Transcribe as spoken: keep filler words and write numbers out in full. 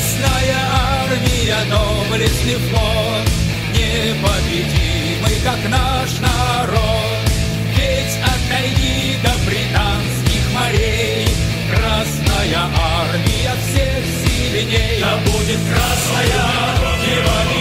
Красная армия, доблестный флот, непобедимый, как наш народ. Ведь от тайги до британских морей Красная армия всех сильней. Да будет красная, Дева